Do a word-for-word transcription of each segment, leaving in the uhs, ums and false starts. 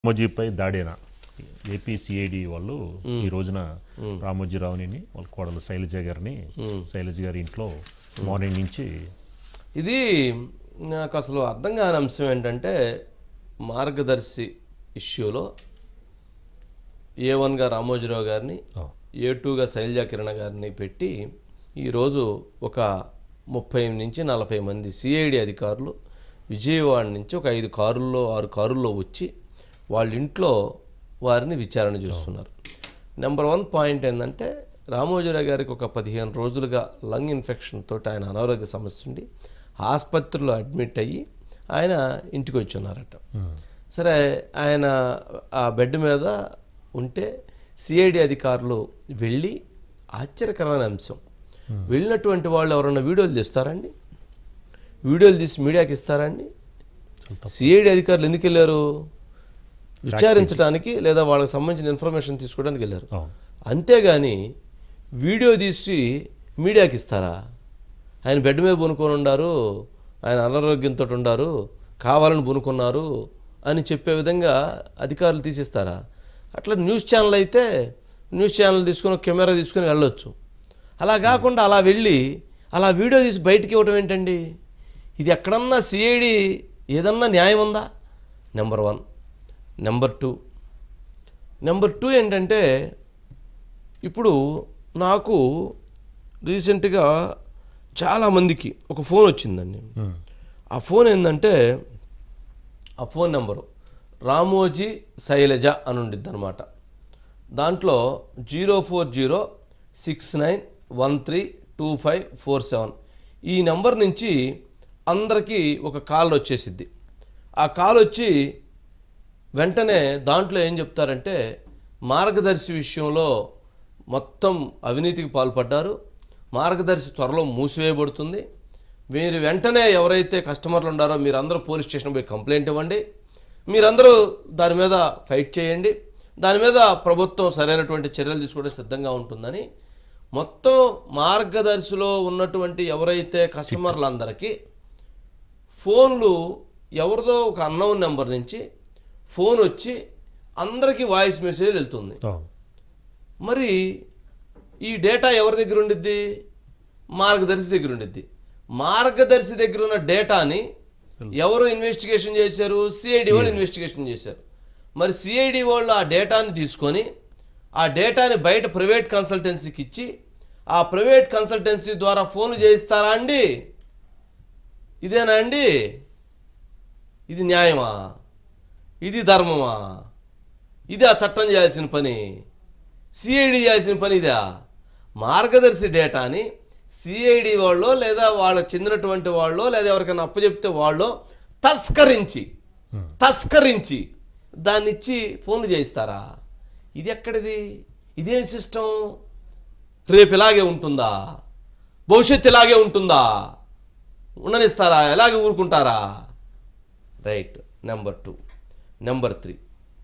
రామోజీపై దాడేనా AP CID వాళ్ళు ఈ రోజున రామోజీ రావుని వాళ్ళ కోడలు శైలజ గారిని శైలజ గారి ఇంట్లో మార్నింగ్ నుంచి ఇది నాకు అసలు అర్థం కాని అంశం ఏంటంటే మార్గదర్శి ఇష్యూలో ఏ వన్గా రామోజీరావు గారిని ఏ టూగా శైలజా కిరణ్ గారిని పెట్టి ఈరోజు ఒక ముప్పై నుంచి నలభై మంది సిఐడి అధికారులు విజయవాడ నుంచి ఒక ఐదు కారుల్లో ఆరు కారుల్లో వచ్చి వాళ్ళ ఇంట్లో వారిని విచారణ చేస్తున్నారు. నెంబర్ వన్ పాయింట్ ఏంటంటే రామోజీరావు గారికి ఒక పదిహేను రోజులుగా లంగ్ ఇన్ఫెక్షన్ తోటి ఆయన అనారోగ్య సమస్య ఉండి ఆసుపత్రిలో అడ్మిట్ అయ్యి ఆయన ఇంటికి వచ్చి ఉన్నారట. సరే ఆయన ఆ బెడ్ మీద ఉంటే సిఐడి అధికారులు వెళ్ళి ఆశ్చర్యకరమైన అంశం వెళ్ళినటువంటి వాళ్ళు ఎవరన్నా వీడియోలు తీస్తారండి? వీడియోలు తీసి మీడియాకి ఇస్తారండి? సిఐడి అధికారులు ఎందుకు వెళ్ళారు? విచారించడానికి లేదా వాళ్ళకి సంబంధించిన ఇన్ఫర్మేషన్ తీసుకోవడానికి వెళ్ళారు. అంతేగాని వీడియో తీసి మీడియాకి ఇస్తారా? ఆయన బెడ్ మీద బునుకొని ఉన్నారు, ఆయన అనారోగ్యంతో ఉన్నారు, కావాలని బునుకున్నారు అని చెప్పే విధంగా అధికారులు తీసిస్తారా? అట్లా న్యూస్ ఛానల్ అయితే న్యూస్ ఛానల్ తీసుకొని కెమెరా తీసుకొని వెళ్ళొచ్చు. అలా కాకుండా అలా వెళ్ళి అలా వీడియో తీసి బయటికి ఇవ్వటం ఏంటండి? ఇది ఎక్కడన్నా సిఐడి ఏదన్నా న్యాయం ఉందా? Number one. Number two number two ఏంటంటే ఇప్పుడు నాకు రీసెంట్గా చాలామందికి ఒక ఫోన్ వచ్చిందండి. ఆ ఫోన్ ఏంటంటే ఆ ఫోన్ నెంబరు రామోజీ శైలజ అని ఉండిద్ది అనమాట. దాంట్లో zero four zero six nine one three two five four seven ఈ నెంబర్ నుంచి అందరికీ ఒక కాల్ వచ్చేసిద్ది. ఆ కాల్ వచ్చి వెంటనే దాంట్లో ఏం చెప్తారంటే మార్గదర్శి విషయంలో మొత్తం అవినీతికి పాల్పడ్డారు, మార్గదర్శి త్వరలో మూసివేయబడుతుంది, మీరు వెంటనే ఎవరైతే కస్టమర్లు ఉన్నారో మీరందరూ పోలీస్ స్టేషన్ పోయి కంప్లైంట్ ఇవ్వండి, మీరందరూ దాని మీద ఫైట్ చేయండి, దాని మీద ప్రభుత్వం సరైనటువంటి చర్యలు తీసుకోవడం సిద్ధంగా ఉంటుందని మొత్తం మార్గదర్శిలో ఉన్నటువంటి ఎవరైతే కస్టమర్లందరికీ ఫోన్లు ఎవరిదో ఒక అన్నోన్ నెంబర్ నుంచి ఫోన్ వచ్చి అందరికీ వాయిస్ మెసేజ్ వెళ్తుంది. మరి ఈ డేటా ఎవరి దగ్గర ఉండిద్ది? మార్గదర్శి దగ్గర ఉండిద్ది. మార్గదర్శి దగ్గర ఉన్న డేటాని ఎవరు ఇన్వెస్టిగేషన్ చేశారు? సిఐడి వాళ్ళు ఇన్వెస్టిగేషన్ చేశారు. మరి సిఐడి వాళ్ళు ఆ డేటాని తీసుకొని ఆ డేటాని బయట ప్రైవేట్ కన్సల్టెన్సీకి ఇచ్చి ఆ ప్రైవేట్ కన్సల్టెన్సీ ద్వారా ఫోన్లు చేయిస్తారా అండి? ఇదేనా అండి? ఇది న్యాయమా? ఇది ధర్మమా? ఇది ఆ చట్టం చేయాల్సిన పని? సిఐడి చేయాల్సిన పని ఇదా? మార్గదర్శి డేటాని సిఐడి వాళ్ళు లేదా వాళ్ళకి చెందినటువంటి వాళ్ళు లేదా ఎవరికైనా అప్పచెప్తే వాళ్ళు తస్కరించి తస్కరించి దాన్ని ఇచ్చి ఫోన్లు చేయిస్తారా? ఇది ఎక్కడిది? ఇదేం సిస్టమ్? రేపు ఇలాగే ఉంటుందా? భవిష్యత్తు ఇలాగే ఉంటుందా? ఉండనిస్తారా? ఎలాగే ఊరుకుంటారా? Right. Number two. Number three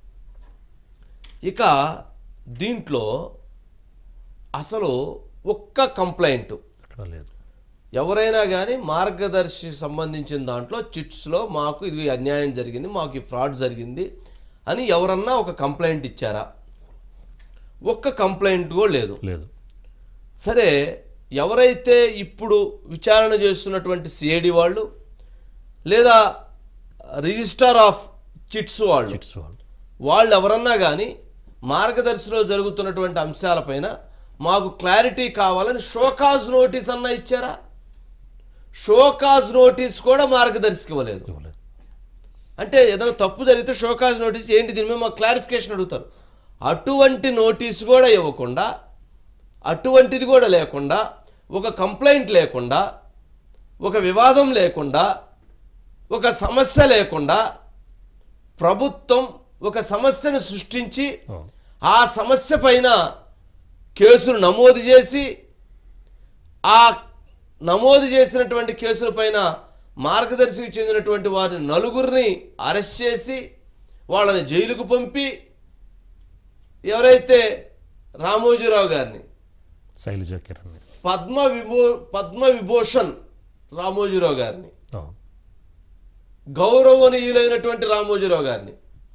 ఇక దీంట్లో అసలు ఒక్క కంప్లైంట్ ఎవరైనా కానీ మార్గదర్శి సంబంధించిన దాంట్లో చిట్స్లో మాకు ఇది అన్యాయం జరిగింది, మాకు ఈ ఫ్రాడ్ జరిగింది అని ఎవరన్నా ఒక కంప్లైంట్ ఇచ్చారా? ఒక్క కంప్లైంట్ కూడా లేదు. లేదు. సరే, ఎవరైతే ఇప్పుడు విచారణ చేస్తున్నటువంటి సిఐడి వాళ్ళు లేదా రిజిస్టర్ ఆఫ్ చిట్స్ వాళ్ళు వాళ్ళు ఎవరన్నా కానీ మార్గదర్శిలో జరుగుతున్నటువంటి అంశాలపైన మాకు క్లారిటీ కావాలని షోకాజ్ నోటీస్ అన్నా ఇచ్చారా? షోకాజ్ నోటీస్ కూడా మార్గదర్శికి ఇవ్వలేదు. అంటే ఏదైనా తప్పు జరిగితే షోకాజ్ నోటీస్ ఏంటి, దీని మీద మాకు క్లారిఫికేషన్ అడుగుతారు. అటువంటి నోటీస్ కూడా ఇవ్వకుండా, అటువంటిది కూడా లేకుండా, ఒక కంప్లైంట్ లేకుండా, ఒక వివాదం లేకుండా, ఒక సమస్య లేకుండా ప్రభుత్వం ఒక సమస్యను సృష్టించి ఆ సమస్య పైన కేసులు నమోదు చేసి ఆ నమోదు చేసినటువంటి కేసుల పైన మార్గదర్శికి చెందినటువంటి వారిని నలుగురిని అరెస్ట్ చేసి వాళ్ళని జైలుకు పంపి ఎవరైతే రామోజీరావు గారిని శైలజా కిరణ్ పద్మ విభూ పద్మ విభూషణ్ రామోజీరావు గారిని గౌరవనీయులైనటువంటి రామోజీరావు గారిని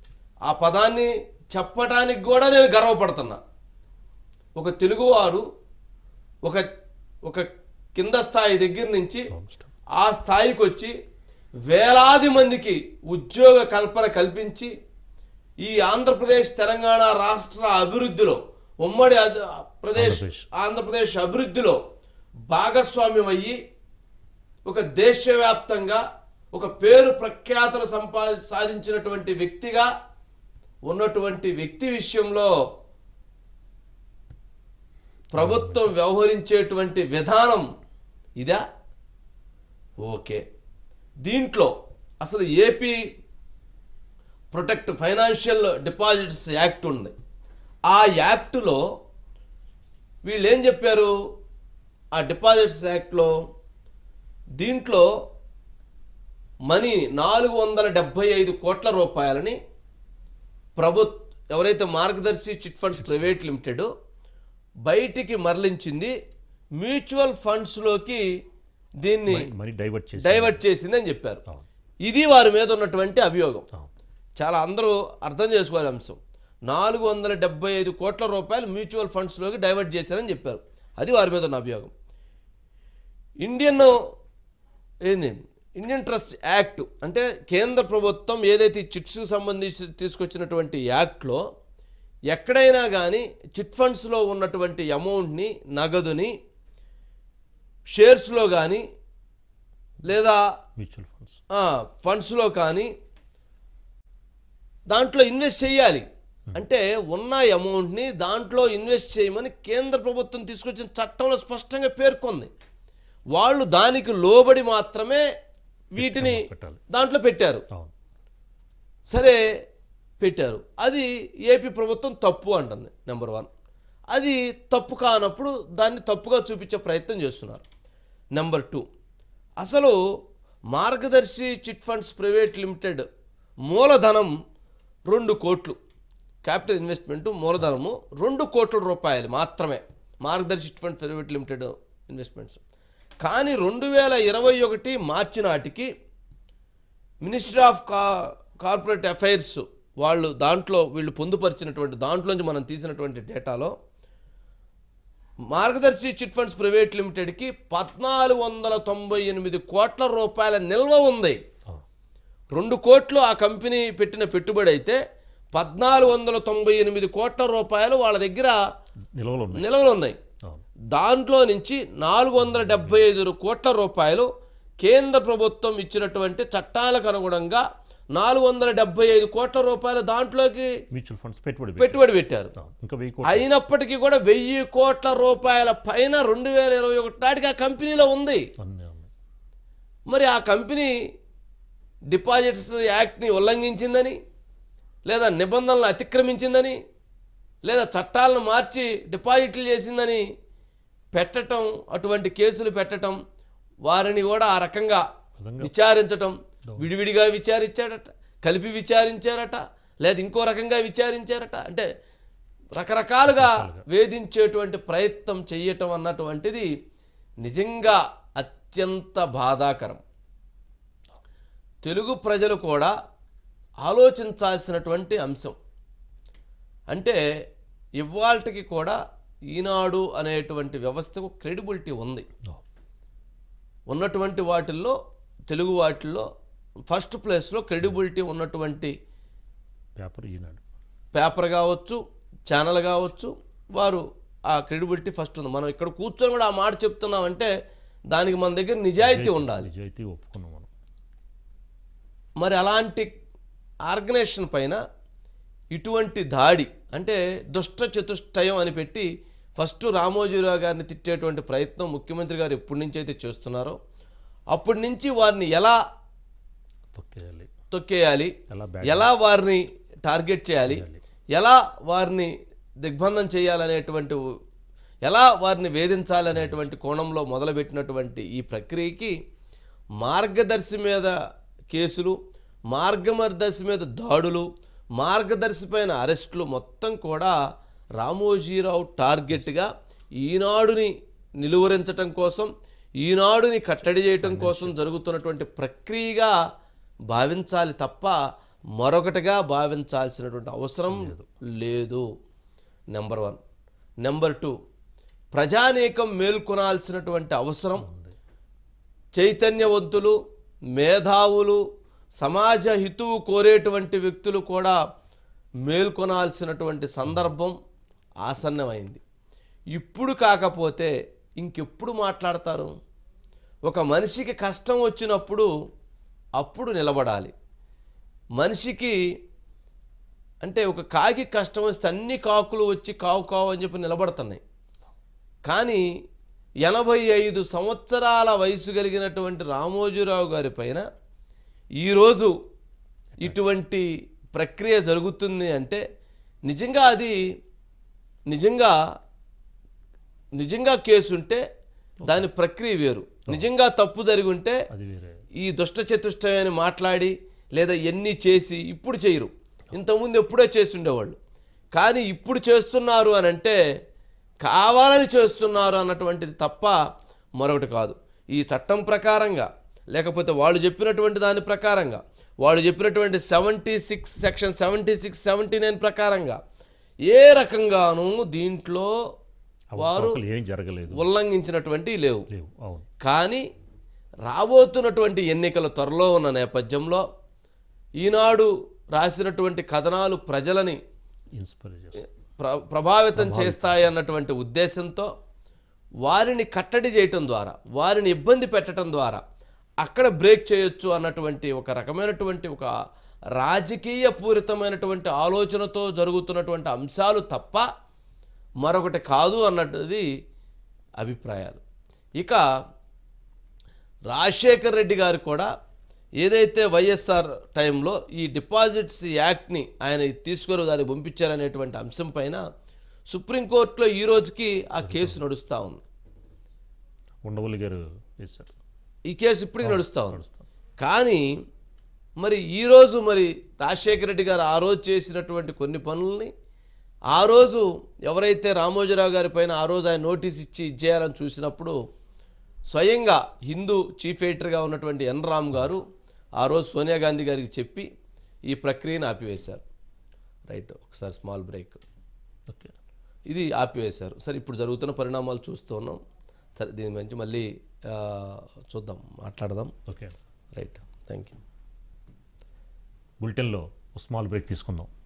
ఆ పదాన్ని చెప్పటానికి కూడా నేను గర్వపడుతున్నా. ఒక తెలుగువాడు ఒక ఒక కింద స్థాయి దగ్గర నుంచి ఆ స్థాయికి వచ్చి వేలాది మందికి ఉద్యోగ కల్పన కల్పించి ఈ ఆంధ్రప్రదేశ్ తెలంగాణ రాష్ట్ర అభివృద్ధిలో, ఉమ్మడి ప్రదేశ్ ఆంధ్రప్రదేశ్ అభివృద్ధిలో భాగస్వామ్యం అయ్యి ఒక దేశవ్యాప్తంగా ఒక పేరు ప్రఖ్యాతలు సంపా సాధించినటువంటి వ్యక్తిగా ఉన్నటువంటి వ్యక్తి విషయంలో ప్రభుత్వం వ్యవహరించేటువంటి విధానం ఇదా? ఓకే, దీంట్లో అసలు AP protect financial deposits act ఉంది. ఆ యాక్టులో వీళ్ళు ఏం చెప్పారు? ఆ డిపాజిట్స్ యాక్ట్లో దీంట్లో మనీ నాలుగు వందల డెబ్భై ఐదు కోట్ల రూపాయలని ప్రభుత్వ ఎవరైతే మార్గదర్శి చిట్ ఫండ్స్ ప్రైవేట్ లిమిటెడ్ బయటికి మరలించింది, మ్యూచువల్ ఫండ్స్లోకి దీన్ని డైవర్ట్ చేసిందని చెప్పారు. ఇది వారి మీద ఉన్నటువంటి అభియోగం. చాలా అందరూ అర్థం చేసుకోవాలి అంశం. నాలుగు వందల డెబ్బై ఐదు కోట్ల రూపాయలు మ్యూచువల్ ఫండ్స్లోకి డైవర్ట్ చేశారని చెప్పారు. అది వారి మీద ఉన్న అభియోగం. ఇండియన్ ఏంది ఇండియన్ ట్రస్ట్ యాక్ట్ అంటే కేంద్ర ప్రభుత్వం ఏదైతే చిట్స్కి సంబంధించి తీసుకొచ్చినటువంటి యాక్ట్లో ఎక్కడైనా కానీ చిట్ ఫండ్స్లో ఉన్నటువంటి అమౌంట్ని, నగదుని షేర్స్లో కానీ లేదా మ్యూచువల్ ఫండ్స్ ఫండ్స్లో కానీ దాంట్లో ఇన్వెస్ట్ చేయాలి. అంటే ఉన్న అమౌంట్ని దాంట్లో ఇన్వెస్ట్ చేయమని కేంద్ర ప్రభుత్వం తీసుకొచ్చిన చట్టంలో స్పష్టంగా పేర్కొంది. వాళ్ళు దానికి లోబడి మాత్రమే వీటిని దాంట్లో పెట్టారు. సరే పెట్టారు, అది ఏపీ ప్రభుత్వం తప్పు అంటుంది. నెంబర్ వన్, అది తప్పు కానప్పుడు దాన్ని తప్పుగా చూపించే ప్రయత్నం చేస్తున్నారు. నెంబర్ టూ, అసలు మార్గదర్శి చిట్ ఫండ్స్ ప్రైవేట్ లిమిటెడ్ మూలధనం రెండు కోట్లు, క్యాపిటల్ ఇన్వెస్ట్మెంట్ మూలధనము రెండు కోట్ల రూపాయలు మాత్రమే Margadarsi chit funds private limited investments. కానీ రెండు వేల ఇరవై ఒకటి మార్చి నాటికి మినిస్ట్రీ ఆఫ్ కా కార్పొరేట్ అఫైర్స్ వాళ్ళు దాంట్లో వీళ్ళు పొందుపరిచినటువంటి దాంట్లోంచి మనం తీసినటువంటి డేటాలో మార్గదర్శి చిట్ ఫండ్స్ ప్రైవేట్ లిమిటెడ్కి పద్నాలుగు వందల తొంభై ఎనిమిది కోట్ల రూపాయల నిల్వ ఉంది. రెండు కోట్లు ఆ కంపెనీ పెట్టిన పెట్టుబడి అయితే పద్నాలుగు వందల తొంభై ఎనిమిది కోట్ల రూపాయలు వాళ్ళ దగ్గర నిల్వలు ఉన్నాయి. దాంట్లో నుంచి నాలుగు వందల డెబ్బై ఐదు కోట్ల రూపాయలు కేంద్ర ప్రభుత్వం ఇచ్చినటువంటి చట్టాలకు అనుగుణంగా నాలుగు వందల డెబ్బై ఐదు కోట్ల రూపాయలు దాంట్లోకి మ్యూచువల్ ఫండ్స్ పెట్టుబడి పెట్టుబడి పెట్టారు. అయినప్పటికీ కూడా వెయ్యి కోట్ల రూపాయల పైన రెండు వేల ఇరవై ఒకటి నాటికి ఆ కంపెనీలో ఉంది. మరి ఆ కంపెనీ డిపాజిట్స్ యాక్ట్ని ఉల్లంఘించిందని, లేదా నిబంధనలను అతిక్రమించిందని, లేదా చట్టాలను మార్చి డిపాజిట్లు చేసిందని పెట్టడం, అటువంటి కేసులు పెట్టడం, వారిని కూడా ఆ రకంగా విచారించటం, విడివిడిగా విచారించాడట, కలిపి విచారించారట, లేదా ఇంకో రకంగా విచారించారట, అంటే రకరకాలుగా వేధించేటువంటి ప్రయత్నం చేయటం అన్నటువంటిది నిజంగా అత్యంత బాధాకరం. తెలుగు ప్రజలు కూడా ఆలోచించాల్సినటువంటి అంశం. అంటే ఇవాళకి కూడా ఈనాడు అనేటువంటి వ్యవస్థకు క్రెడిబిలిటీ ఉంది. ఉన్నటువంటి వాటిల్లో తెలుగు వాటిల్లో ఫస్ట్ ప్లేస్లో క్రెడిబిలిటీ ఉన్నటువంటి పేపర్ ఈనాడు. పేపర్ కావచ్చు, ఛానల్ కావచ్చు, వారు ఆ క్రెడిబిలిటీ ఫస్ట్ ఉంది. మనం ఇక్కడ కూర్చొని కూడా ఆ మాట చెప్తున్నామంటే దానికి మన దగ్గర నిజాయితీ ఉండాలి. నిజాయితీ ఒప్పుకున్నాం మనం. మరి అలాంటి ఆర్గనైజేషన్ పైన ఇటువంటి దాడి అంటే దుష్ట చతుష్టయం అని పెట్టి ఫస్ట్ రామోజీ రావు గారిని తిట్టేటువంటి ప్రయత్నం ముఖ్యమంత్రి గారు ఎప్పటి నుంచి అయితే చేస్తున్నారో అప్పటి నుంచి వారిని ఎలా తొక్కేయాలి తొక్కేయాలి ఎలా వారిని టార్గెట్ చేయాలి, ఎలా వారిని దిగ్బంధం చేయాలనేటువంటి, ఎలా వారిని వేధించాలనేటువంటి కోణంలో మొదలుపెట్టినటువంటి ఈ ప్రక్రియకి మార్గదర్శి మీద కేసులు, మార్గదర్శి మీద దాడులు, మార్గదర్శి పైన అరెస్టులు మొత్తం కూడా రామోజీరావు టార్గెట్గా ఈనాడుని నిలువరించటం కోసం, ఈనాడుని కట్టడి చేయటం కోసం జరుగుతున్నటువంటి ప్రక్రియగా భావించాలి తప్ప మరొకటిగా భావించాల్సినటువంటి అవసరం లేదు. Number one. నెంబర్ టూ, ప్రజానీకం మేల్కొనాల్సినటువంటి అవసరం, చైతన్యవంతులు, మేధావులు, సమాజ హితువు కోరేటువంటి వ్యక్తులు కూడా మేల్కొనాల్సినటువంటి సందర్భం ఆసన్నమైంది. ఇప్పుడు కాకపోతే ఇంకెప్పుడు మాట్లాడతారు? ఒక మనిషికి కష్టం వచ్చినప్పుడు అప్పుడు నిలబడాలి. మనిషికి అంటే ఒక కాకి కష్టం వస్తే అన్ని కాకులు వచ్చి కావు కావు అని చెప్పి నిలబడుతున్నాయి. కానీ ఎనభై ఐదు సంవత్సరాల వయసు కలిగినటువంటి రామోజీరావు గారి పైన ఈరోజు ఇటువంటి ప్రక్రియ జరుగుతుంది అంటే నిజంగా అది నిజంగా నిజంగా కేసు ఉంటే దాని ప్రక్రియ వేరు. నిజంగా తప్పు జరిగి ఉంటే ఈ దుష్ట చతుష్టయాన్ని మాట్లాడి లేదా ఎన్ని చేసి ఇప్పుడు చేయరు. ఇంతకుముందు ఎప్పుడో చేసి ఉండేవాళ్ళు. కానీ ఇప్పుడు చేస్తున్నారు అని అంటే కావాలని చేస్తున్నారు అన్నటువంటిది తప్ప మరొకటి కాదు. ఈ చట్టం ప్రకారంగా లేకపోతే వాళ్ళు చెప్పినటువంటి దాని ప్రకారంగా, వాళ్ళు చెప్పినటువంటి seventy six section seventy six seventy nine ప్రకారంగా ఏ రకంగానూ దీంట్లో వారు ఉల్లంఘించినటువంటి లేవు. కానీ రాబోతున్నటువంటి ఎన్నికల త్వరలో ఉన్న నేపథ్యంలో ఈనాడు రాసినటువంటి కథనాలు ప్రజలని ప్ర ప్రభావితం చేస్తాయి అన్నటువంటి ఉద్దేశంతో వారిని కట్టడి చేయటం ద్వారా, వారిని ఇబ్బంది పెట్టడం ద్వారా అక్కడ బ్రేక్ చేయొచ్చు అన్నటువంటి ఒక రకమైనటువంటి ఒక రాజకీయ పూరితమైనటువంటి ఆలోచనతో జరుగుతున్నటువంటి అంశాలు తప్ప మరొకటి కాదు అన్నది అభిప్రాయాలు. ఇక రాజశేఖర్ రెడ్డి గారు కూడా ఏదైతే వైఎస్ఆర్ టైంలో ఈ డిపాజిట్స్ యాక్ట్ని ఆయన తీసుకొని దాన్ని పంపించారనేటువంటి అంశం పైన సుప్రీంకోర్టులో ఈ రోజుకి ఆ కేసు నడుస్తూ ఉంది. ఉండవల్లి గారు ఈ కేసు ఇప్పటికి నడుస్తూ ఉంది. కానీ మరి ఈరోజు మరి రాజశేఖర రెడ్డి గారు ఆ రోజు చేసినటువంటి కొన్ని పనుల్ని ఆ రోజు ఎవరైతే రామోజీరావు గారి పైన ఆ రోజు ఆయన నోటీస్ ఇచ్చి ఇచ్చేయాలని చూసినప్పుడు స్వయంగా హిందూ చీఫ్ ఎడిటర్గా ఉన్నటువంటి ఎన్ రామ్ గారు ఆ రోజు సోనియా గాంధీ గారికి చెప్పి ఈ ప్రక్రియను ఆపివేశారు. రైట్, ఒకసారి స్మాల్ బ్రేక్. ఓకే, ఇది ఆపివేశారు. సరే, ఇప్పుడు జరుగుతున్న పరిణామాలు చూస్తూ ఉన్నాం. సరే, దీని గురించి మళ్ళీ చూద్దాం, మాట్లాడదాం. Okay, right, thank you. బులెటిన్లో స్మాల్ బ్రేక్ తీసుకుందాం.